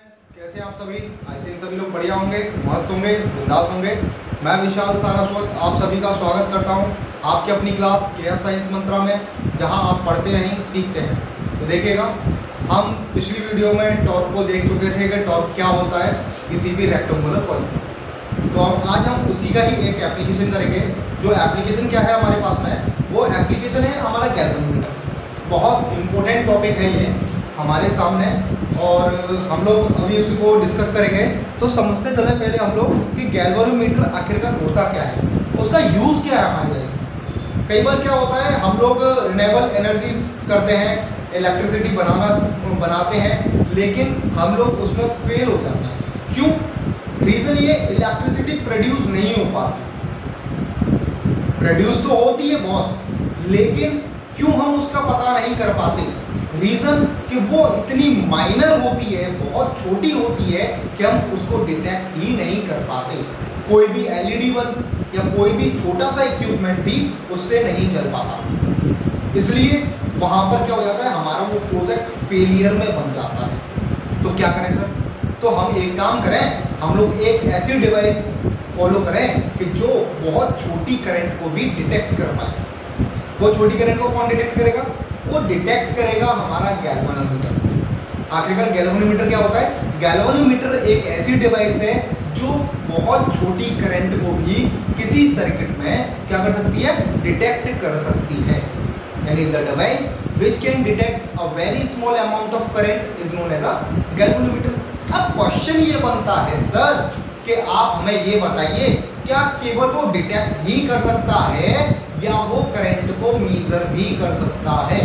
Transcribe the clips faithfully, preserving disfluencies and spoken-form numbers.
Friends, कैसे हैं आप सभी। आई थिंक सभी लोग बढ़िया होंगे, मस्त होंगे, बिंदास होंगे। मैं विशाल सारस्वत आप सभी का स्वागत करता हूं आपकी अपनी क्लास के एस साइंस मंत्रा में, जहां आप पढ़ते नहीं सीखते हैं। तो देखिएगा, हम पिछली वीडियो में टॉर्क को देख चुके थे कि टॉर्क क्या होता है किसी भी रेक्टेंगुलर कॉइल। तो अब आज हम उसी का ही एक एप्लीकेशन करेंगे। जो एप्लीकेशन क्या है हमारे पास में, वो एप्लीकेशन है हमारा गैल्वेनोमीटर। बहुत इम्पोर्टेंट टॉपिक है ये हमारे सामने, और हम लोग अभी उसको डिस्कस करेंगे। तो समझते चले पहले हम लोग कि गैल्वेनोमीटर आखिरकार होता क्या है, उसका यूज़ क्या है हमारे लाइफ। कई बार क्या होता है, हम लोग रिन्यूएबल एनर्जीज करते हैं, इलेक्ट्रिसिटी बनाना बनाते हैं, लेकिन हम लोग उसमें फेल हो जाते हैं। क्यों? रीज़न ये, इलेक्ट्रिसिटी प्रोड्यूस नहीं हो पाती। प्रोड्यूस तो होती है बॉस, लेकिन क्यों हम उसका पता नहीं कर पाते? रीज़न कि वो इतनी माइनर होती है, बहुत छोटी होती है कि हम उसको डिटेक्ट ही नहीं कर पाते। कोई भी एलईडी बल्ब या कोई भी छोटा सा इक्विपमेंट भी उससे नहीं चल पाता। इसलिए वहाँ पर क्या हो जाता है, हमारा वो प्रोजेक्ट फेलियर में बन जाता है। तो क्या करें सर? तो हम एक काम करें, हम लोग एक ऐसी डिवाइस फॉलो करें कि जो बहुत छोटी करंट को भी डिटेक्ट कर पाए। वो छोटी करंट को कौन डिटेक्ट करेगा? वो डिटेक्ट करेगा हमारा गैल्वेनोमीटर। आखिरकार गैल्वेनोमीटर क्या होता है? गैल्वेनोमीटर एक ऐसी डिवाइस है जो बहुत छोटी करंट को भी किसी सर्किट में क्या कर सकती है? डिटेक्ट कर सकती है। यानी the device which can detect a very small amount of current is known as a galvanometer. अब क्वेश्चन ये बनता है सर कि आप हमें ये बताइए, क्या केवल वो डिटेक्ट ही कर सकता है या वो करंट को मेजर भी कर सकता है?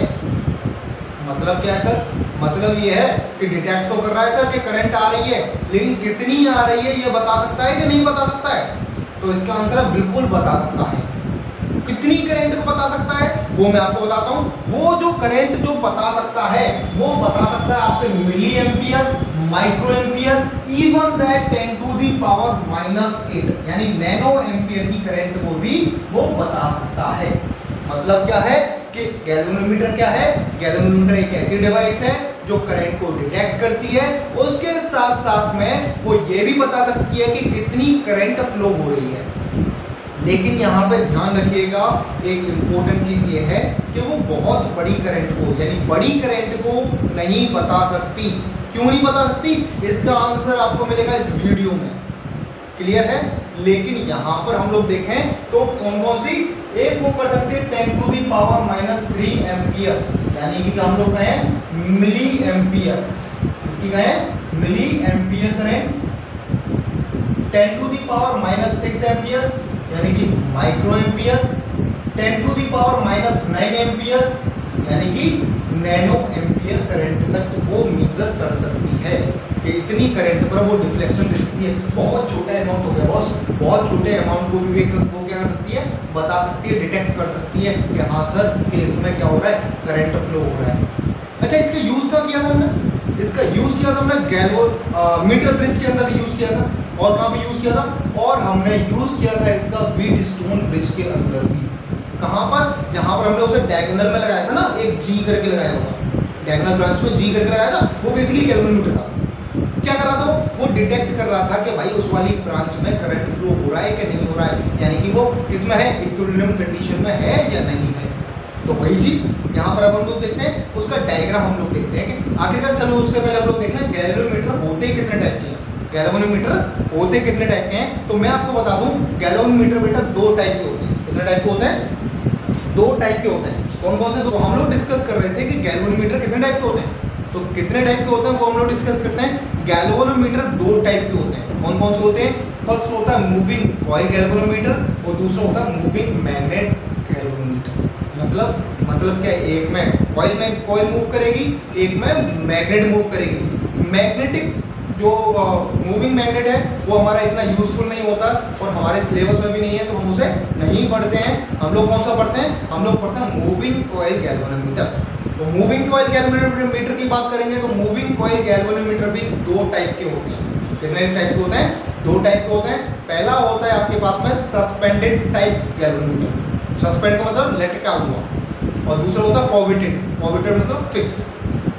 मतलब क्या है सर? मतलब ये है कि डिटेक्ट तो कर रहा है सर कि करंट आ रही है, लेकिन कितनी आ रही है ये बता सकता है कि नहीं बता सकता है? तो इसका आंसर है बिल्कुल बता सकता है। कितनी करंट को बता सकता है वो मैं आपको बताता हूँ। वो जो करंट जो बता सकता है वो बता सकता है आपसे milli ampere, micro ampere, even that ten to the power minus eight, यानी नैनो एम्पियर की करंट को भी वो बता सकता है। मतलब क्या है कि गैल्वेनोमीटर क्या है? गैल्वेनोमीटर एक ऐसी डिवाइस है जो करंट को डिटेक्ट करती है, उसके साथ साथ में वो ये भी बता सकती है कि कितनी करंट फ्लो हो रही है। लेकिन यहाँ पे ध्यान रखिएगा, एक इम्पोर्टेंट चीज़ ये है कि वो बहुत बड़ी करंट को, यानी बड़ी करंट को नहीं बता सकती। क्यों नहीं बता सकती? इसका आंसर आपको मिलेगा इस वीडियो में। क्लियर है? लेकिन यहाँ पर हम लोग देखें तो कौन कौन सी, एक वो कर सकते हैं ten to the power minus three ampere, यानी कि हम लोग कहें मिली एम्पियर। इसकी कहें milli ampere current. Ten to the power minus six ampere यानी कि micro ampere. Ten to the power minus nine ampere यानी कि नैनो एम्पियर करंट तक वो मेजर कर सकती है कि इतनी करंट पर वो डिफ्लेक्शन दे सकती है। बहुत छोटा अमाउंट हो गया बॉस, बहुत छोटे अमाउंट को भी वो क्या कर सकती है? बता सकती है, डिटेक्ट कर सकती है कि हाँ सर कि इसमें क्या हो रहा है? करंट फ्लो हो रहा है। अच्छा, इसका यूज़ क्या किया था हमने? इसका यूज़ किया था हमने गैल्वेनोमीटर मीटर ब्रिज के अंदर यूज़ किया था। और कहाँ पे यूज़ किया था? और हमने यूज़ किया था इसका व्हीटस्टोन ब्रिज के अंदर भी। कहाँ पर? जहाँ पर हमने उसे डायगोनल में लगाया था ना, एक जी करके लगाया होगा, डायगोनल ब्रांच में जी करके लगाया था, वो बेसिकली गैल्वेनोमीटर था। क्या कर रहा था वो? वो डिटेक्ट कर रहा था कि भाई उस वाली ब्रांच में करंट फ्लो हो रहा है कि नहीं हो रहा है, यानी कि वो किसमें है? इक्विलिब्रियम कंडीशन में है या नहीं है। तो वही चीज़ यहाँ पर अब हम लोग देखते हैं, उसका डायग्राम हम लोग देखते हैं कि आखिरकार। चलो उससे पहले हम लोग देखते हैं गैल्वेनोमीटर होते कितने टाइप के हैं। गैल्वेनोमीटर होते कितने टाइप के हैं तो मैं आपको बता दूं, गैल्वेनोमीटर बेटा दो टाइप के होते हैं। कितने टाइप के होते हैं? दो टाइप के होते हैं। कौन कौन से? तो हम लोग डिस्कस कर रहे थे कि गैल्वेनोमीटर कितने टाइप के होते हैं। तो कितने टाइप के होते हैं वो हम लोग डिस्कस करते हैं। गैल्वेनोमीटर दो टाइप के होते हैं। कौन कौन से होते हैं? फर्स्ट होता है मूविंग कॉइल गैल्वेनोमीटर और दूसरा होता है मूविंग मैग्नेट गैल्वेनोमीटर। मतलब मतलब क्या? एक में कॉइल में कॉइल मूव करेगी, एक में मैग्नेट मूव करेगी। मैग्नेटिक जो मूविंग मैग्नेट है वो हमारा इतना यूजफुल नहीं होता और हमारे सिलेबस में भी नहीं है, तो हम उसे नहीं पढ़ते हैं। हम लोग कौन सा पढ़ते हैं? हम लोग पढ़ते हैं मूविंग कॉइल गैल्वेनोमीटर। तो मूविंग कॉइल गैल्वेनोमीटर की बात करेंगे तो मूविंग कॉइल गैल्वेनोमीटर भी दो टाइप के होते हैं। कितने टाइप के होते हैं? दो टाइप के होते हैं। पहला होता है आपके पास में सस्पेंडेड टाइप गैल्वेनोमीटर। सस्पेंड का मतलब लटका हुआ, और दूसरा होता है पॉविटेड। पॉविटेड मतलब फिक्स।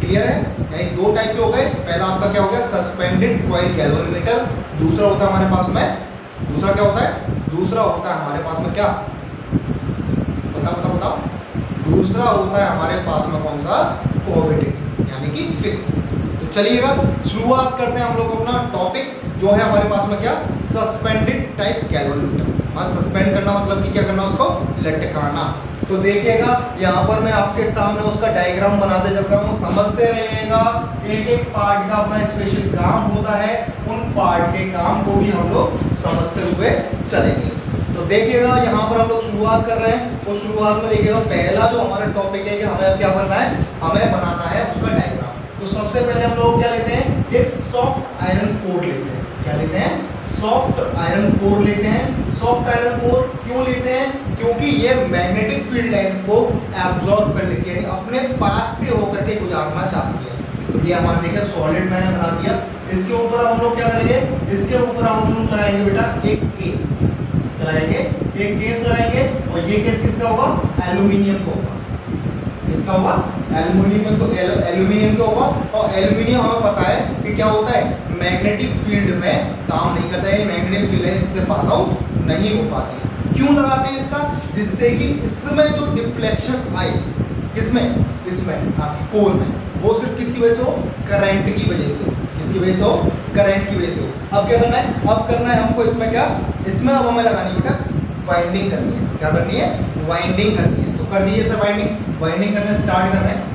क्लियर है? यानी दो टाइप के हो गए। पहला आपका क्या हो गया, सस्पेंडेड कॉइल गैल्वेनोमीटर। दूसरा होता है हमारे पास में, दूसरा क्या होता है, दूसरा होता है हमारे पास में क्या, बताओ बताओ बताओ, दूसरा होता है हमारे पास में कौन सा, कोवेटेड यानी कि फिक्स। तो चलिएगा शुरुआत करते हैं हम लोग अपना टॉपिक जो है हमारे पास में क्या, सस्पेंडेड टाइप गैल्वेनोमीटर। हाँ, सस्पेंड करना मतलब कि क्या करना, उसको लटकाना। तो देखिएगा यहाँ पर मैं आपके सामने उसका डायग्राम बनाते चल रहा हूँ, समझते रहिएगा। एक एक पार्ट का अपना स्पेशल एग्जाम होता है, उन पार्ट के काम को भी हम लोग समझते हुए चलेंगे। तो देखिएगा यहाँ पर हम लोग शुरुआत कर रहे हैं। तो शुरुआत में देखिएगा पहला जो हमारा टॉपिक है कि हमें क्या करना है, हमें बनाना है उसका डायग्राम। तो सबसे पहले हम लोग क्या लेते हैं, एक सॉफ्ट आयरन कोर लेते हैं। क्या लेते हैं, सॉफ्ट आयरन कोर लेते हैं। सॉफ्ट आयरन कोर क्यों लेते हैं, क्योंकि ये मैग्नेटिक फील्ड लाइंस को एब्जॉर्ब कर लेती है, यानी अपने पास से होकर के गुजारना चाहती है। तो ये हमारे देखिए सॉलिड मैंने बना दिया। इसके ऊपर हम लोग क्या करेंगे, इसके ऊपर हम लोग लगाएंगे बेटा एक केस, लगाएंगे एक केस लगाएंगे। और ये केस किसका होगा, एल्यूमिनियम का होगा। इसका होगा एल्यूमिनियम, तो एल्यूमिनियम का होगा। और एल्यूमिनियम हमें पता है कि क्या होता है, मैग्नेटिक फील्ड में काम नहीं करता है, मैग्नेटिक फील्ड लाइन से पास आउट नहीं हो पाती। क्यों लगाते हैं इसका, जिससे कि इसमें जो डिफ्लेक्शन आए, किसमें, इसमें आपकी कोर में, वो सिर्फ किसकी वजह से हो, करंट की वजह से। किसकी वजह से हो, करंट की वजह से हो। अब क्या करना है, अब करना है हमको इसमें क्या, इसमें अब हमें लगानी बेटा वाइंडिंग करनी है। क्या करनी है, वाइंडिंग करनी है। तो कर दीजिए सर वाइंडिंग, वाइंडिंग करना स्टार्ट कर रहे हैं।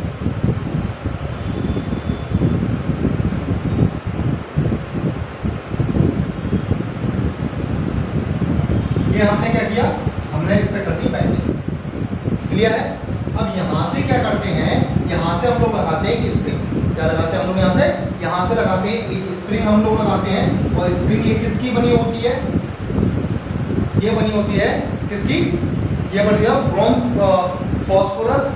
ये हमने क्या किया, हमने इस पे कर दी वाइंडिंग। क्लियर है? अब यहाँ से क्या करते हैं, यहाँ से हम लोग लगाते हैं एक स्प्रिंग। क्या लगाते हैं हम लोग, यहाँ से यहाँ से लगाते हैं एक स्प्रिंग हम लोग लगाते हैं। और स्प्रिंग ये किसकी बनी होती है, ये बनी होती है किसकी, ये बनी है ब्रॉन्ज, फॉस्फोरस,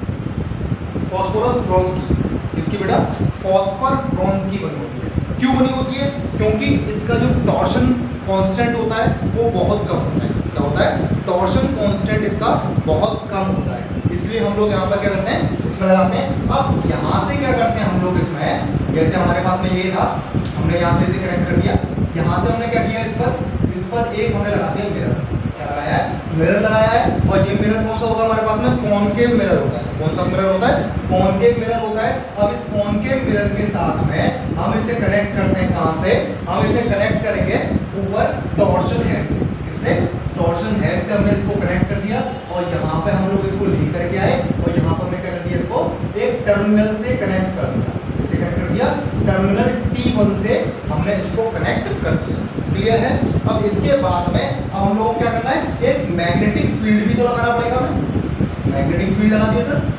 फॉस्फोरस ब्रॉन्ज की। किसकी बेटा, फॉस्फर ब्रॉन्ज की बनी होती है। क्यों बनी होती है, क्योंकि इसका जो टॉर्शन कांस्टेंट होता है वो बहुत कम होता है। क्या होता है, टॉर्शन कांस्टेंट इसका बहुत कम होता है, इसलिए हम लोग यहाँ पर क्या करते हैं, इसमें लगाते हैं। अब यहाँ से क्या करते हैं हम लोग इसमें, जैसे हमारे पास में ये था, हमने यहाँ से इसे कनेक्ट कर दिया। यहाँ से हमने क्या किया, इस पर इस पर एक हमने लगा दिया मिरर। क्या लगाया है, मिरर लगाया है। और ये मिरर कौन सा होगा हमारे पास में, कॉनकेव मिरर होता है। कौन सा मिरर होता है, कॉनकेव मिरर होता है। अब इस कॉनकेव मिरर के साथ में हम इसे कनेक्ट करते हैं, कहाँ से, हम इसे कनेक्ट करेंगे ऊपर टॉर्शन हेड से। किससे, टॉर्शन हेड से हमने इसको कनेक्ट कर दिया। और यहाँ पे हम लोग इसको लेकर के आए और यहाँ पर हमने क्या कर दिया, इसको एक टर्मिनल से कनेक्ट कर दिया। इसे कनेक्ट कर दिया टर्मिनल टी वन से, हमने इसको कनेक्ट कर दिया। क्लियर है? अब इसके बाद में अब हम लोगों को क्या करना है, एक मैग्नेटिक फील्ड भी तो लगाना पड़ेगा। हमें मैग्नेटिक फील्ड लगा दिया सर।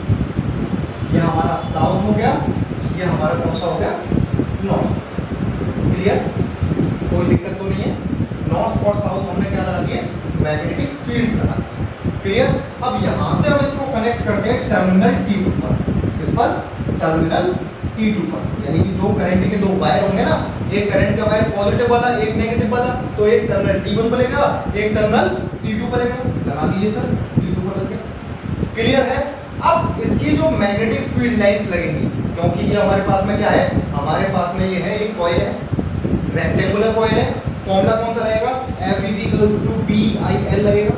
ये हमारा साउथ हो गया, ये हमारा कौन सा हो गया, नॉर्थ। क्लियर, कोई दिक्कत तो नहीं है। नॉर्थ और साउथ हमने क्या लगा दिए, मैग्नेटिक फील्ड्स लगा दिए। क्लियर? अब यहाँ से हम इसको कनेक्ट करते हैं टर्मिनल टी टू पर। किस पर, टर्मिनल टी टू पर। यानी कि जो करंट के दो वायर होंगे ना, एक करंट का वायर पॉजिटिव वाला, एक नेगेटिव वाला, तो एक टर्मिनल टी वन पर लगेगा, एक टर्मिनल टी टू पर लगेगा। लगा दीजिए सर, टी टू पर लग गया। क्लियर है? अब इसकी जो मैग्नेटिक फील्ड लाइंस लगेंगी, क्योंकि ये हमारे पास में क्या है, हमारे पास में ये है एक कॉइल है, रेक्टेंगुलर कॉइल है। फॉर्मूला कौन सा रहेगा, F is equals to B I L लगेगा,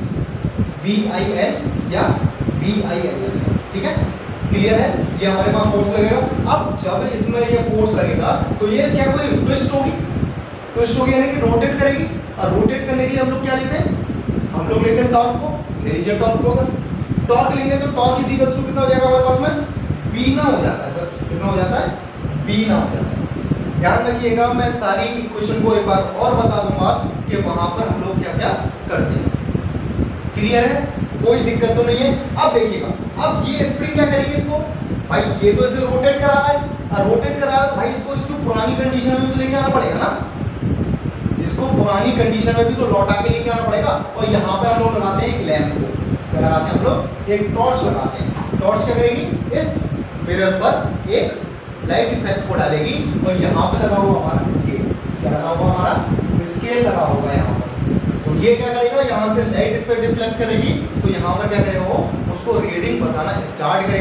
बी आई एल या बी आई एल लगेगा। ठीक है? क्लियर है? ये हमारे पास फोर्स लगेगा। अब जब इसमें ये फोर्स लगेगा तो ये क्या कोई ट्विस्ट होगी, ट्विस्ट होगी यानी कि रोटेट करेगी। और रोटेट करने के लिए हम लोग क्या लेते हैं, हम लोग लेते हैं टॉर्क को। ले लीजिए टॉर्क को सर। टॉर्क लेंगे तो टॉर्क इज इक्वल्स टू कितना हो जाएगा हमारे पास में, बी ना हो जाता है सर। कितना हो जाता है, बी ना हो जाता है। ध्यान रखिएगा, मैं सारी इक्वेशन को एक बार और बता दूंगा कि वहां पर हम लोग क्या क्या करते हैं। क्लियर है? कोई दिक्कत तो नहीं है। अब देखिएगा, अब ये स्प्रिंग क्या करेगी इसको, भाई ये तो इसे रोटेट करा रहा है, और रोटेट करा रहा है तो भाई इसको इसको पुरानी कंडीशन में भी तो लेके आना पड़ेगा ना, इसको पुरानी कंडीशन में भी तो लौटा के लेके आना पड़ेगा। और यहाँ पे हम लोग लगाते हैं एक लैंप को, क्या लगाते हैं हम लोग, एक टॉर्च लगाते हैं। टॉर्च क्या करेगी, इस मिरर पर एक लाइट इफेक्ट को डालेगी। और यहाँ पे लगा हुआ हमारा स्केल, क्या लगा हुआ हमारा स्केल लगा हुआ है यहाँ पर। तो ये क्या करेगा, यहाँ से लाइट इस पर डिफ्लेक्ट करेगी, तो यहाँ पर क्या करेगा वो, उसको रीडिंग बताना स्टार्ट करेगा कि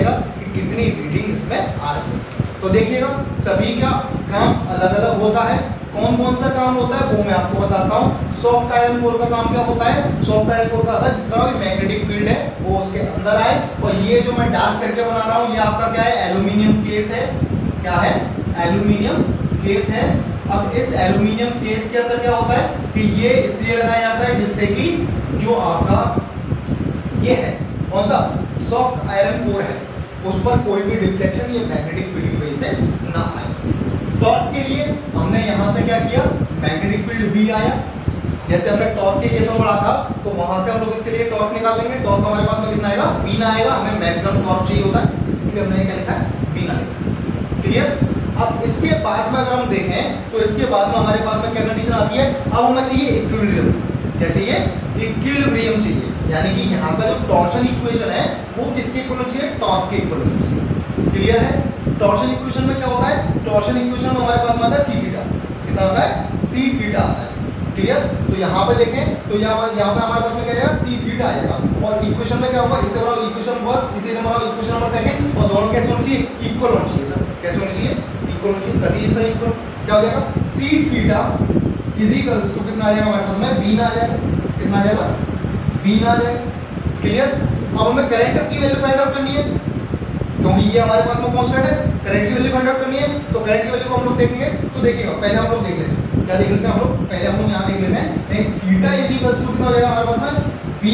कितनी रीडिंग इसमें आ रही है। तो देखिएगा सभी का काम अलग अलग होता है। कौन कौन सा काम होता है वो मैं आपको बताता हूँ। सॉफ्ट आयरन कोर का काम क्या होता है? सॉफ्ट आयरन कोर का होता है जितना भी मैग्नेटिक फील्ड है वो उसके अंदर आए। और ये जो मैं डार्क करके बना रहा हूँ ये आपका क्या है? एल्यूमिनियम केस है। क्या है? एल्यूमिनियम केस है। अब इस एल्यूमिनियम केस के अंदर क्या होता है कि ये इसलिए लगाया जाता है जिससे कि जो आपका ये है कौन सा सॉफ्ट आयरन कोर है उस पर कोई भी डिफ्लेक्शन या मैग्नेटिक फील्ड की वजह से ना आए। टॉर्क के लिए हमने यहां से क्या किया? मैग्नेटिक फील्ड भी आया। जैसे हमने टॉर्क के केस में पढ़ा था तो वहां से हम लोग इसके लिए टॉर्क निकाल लेंगे। टॉर्क हमारे पास में कितना आएगा? बी ना आएगा। हमें मैक्सिमम टॉर्क चाहिए होता है इसलिए हमने क्या लिखा है? बी ना लिखा। क्लियर? अब इसके बाद में अगर हम देखें तो इसके बाद में हमारे पास में क्या कंडीशन आती है? अब हमें चाहिए इक्विलिब्रियम। क्या चाहिए? इक्विलिब्रियम चाहिए। यानी कि यहाँ का जो टॉर्शन इक्वेशन है वो किसके इक्वल चाहिए? टॉर्क के इक्वल चाहिए। क्लियर है? टॉर्शन इक्वेशन में क्या होता है? टॉर्शन इक्वेशन में हमारे पास में आता है सी थीटा। कितना आता है? सी थीटा आता है। क्लियर? तो यहाँ पे देखें तो यहाँ यहाँ पे हमारे पास में क्या आएगा? सी थीटा आएगा। और इक्वेशन में क्या होगा? इससे बड़ा इक्वेशन फर्स्ट, इसी नंबर इक्वेशन नंबर सेकंड, और दोनों कैसे होने चाहिए? इक्वल होने चाहिए सर। कैसे होने चाहिए? इक्वल होने चाहिए। कटिए सर इक्वल। क्या हो जाएगा? C theta is equals to कितना आ जाएगा हमारे पास में? बी ना आ जाएगा। कितना आ जाएगा? बी ना आ जाएगा। क्लियर? अब हमें करंट की वैल्यू फाइंड आउट करनी है क्योंकि ये हमारे पास में कांस्टेंट है। करंट की वैल्यू फाइंड आउट करनी है तो करंट की वैल्यू को हम लोग देखेंगे। तो देखिएगा पहले हम लोग देख लेते हैं। क्या देख लेते हैं हम लोग? पहले हम लोग यहाँ देख लेते हैं नहीं थीटा इज इक्वल्स टू कितना हो जाएगा हमारे पास में? v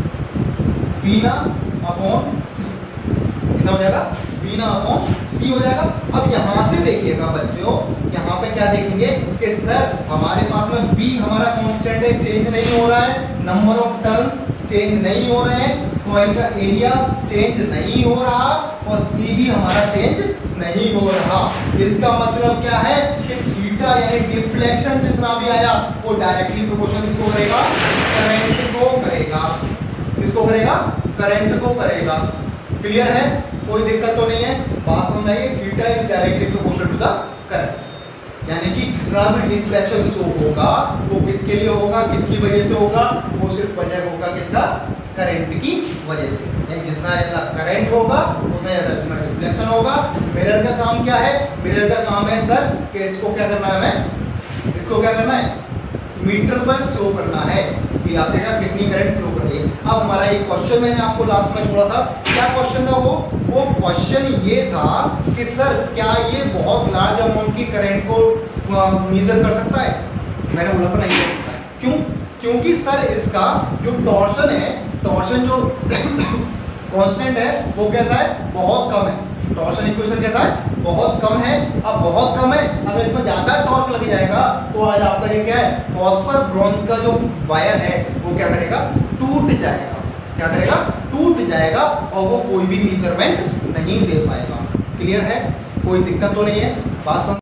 v ना अपॉन c। कितना हो जाएगा? v ना अपॉन c हो जाएगा। अब यहाँ से देखिएगा बच्चों, यहाँ पे क्या देखेंगे कि सर हमारे पास में b हमारा कांस्टेंट है, चेंज नहीं हो रहा है। नंबर ऑफ टर्न्स चेंज नहीं हो रहे हैं। कॉइल का एरिया चेंज नहीं हो रहा और c भी हमारा चेंज नहीं हो रहा। इसका मतलब क्या है कि थीटा यानी डिफ्लेक्शन जितना भी आया वो डायरेक्टली प्रोपोर्शनल किसको करेगा? करंट को करेगा। किसको करेगा? करंट को करेगा। क्लियर है? कोई दिक्कत तो नहीं है? बात समझ आई? Theta is directly proportional to the current. यानी कि जितना भी डिफ्लेक्शन शो होगा वो किसके लिए होगा? किसकी वजह से होगा? वो सिर्फ वजह होगा किसका? करंट की वजह से। यानी जितना ज्यादा करंट होगा उतना ज्यादा इसमें डिफ्लेक्शन होगा। मिरर का काम क्या है? मिरर का काम है सर कि इसको क्या करना है? हमें इसको क्या करना है? मीटर पर शो करना है कि आपके क्या कितनी करंट फ्लो कर रही है। अब हमारा एक क्वेश्चन मैंने आपको लास्ट में छोड़ा था। क्या क्वेश्चन था वो? वो क्वेश्चन ये था कि सर क्या ये बहुत लार्ज अमाउंट की करंट को मेजर कर सकता है? मैंने बोला था नहीं कर सकता है। क्यों? क्योंकि सर इसका जो टॉर्शन है, टॉर्शन जो कांस्टेंट है वो कैसा है? बहुत कम है। टॉर्शन इक्वेशन कैसा है? बहुत कम है। अब बहुत कम है, अगर इसमें ज्यादा टॉर्क लग जाएगा तो आज आपका ये क्या है? फॉस्फर ब्रॉन्ज का जो वायर है वो क्या करेगा? टूट जाएगा। क्या करेगा? टूट जाएगा और वो कोई भी मेजरमेंट नहीं दे पाएगा। क्लियर है? कोई दिक्कत तो नहीं है? बात